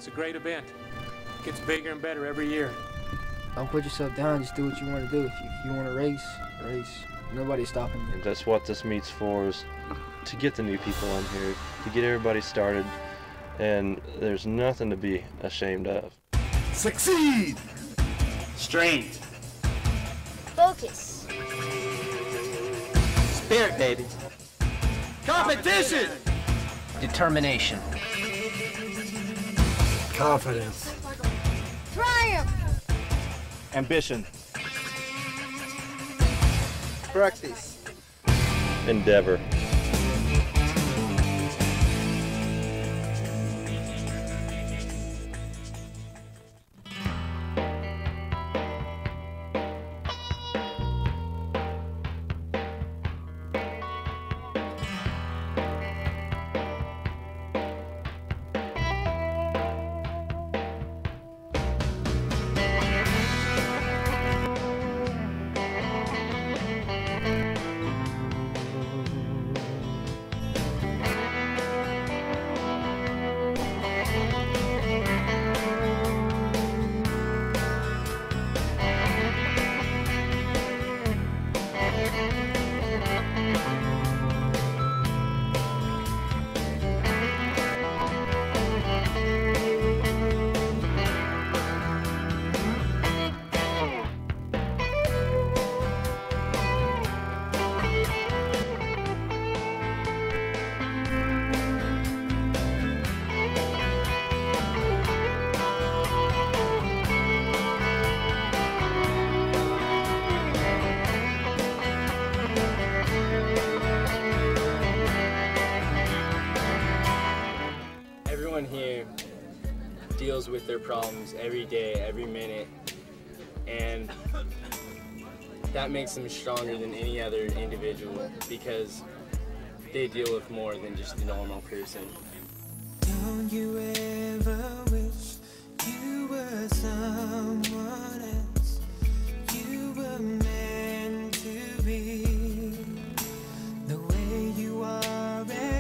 It's a great event. It gets bigger and better every year. Don't put yourself down, just do what you want to do. If you want to race, race. Nobody's stopping you. And that's what this meet's for, is to get the new people in here, to get everybody started, and there's nothing to be ashamed of. Succeed! Strength. Focus. Spirit, baby. Competition! Determination. Confidence. Triumph. Ambition. Practice. Endeavor. Everyone here deals with their problems every day, every minute, and that makes them stronger than any other individual because they deal with more than just a normal person. Don't you ever wish you were someone else? You were meant to be the way you are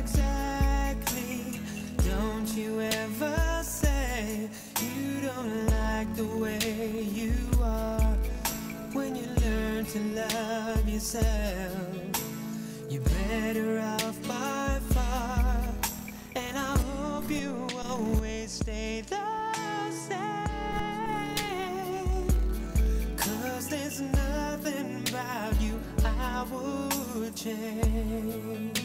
exactly. Don't you ever say you don't like the way you are. When you learn to love yourself, you're better off by far. And I hope you always stay the same, 'cause there's nothing about you I would change.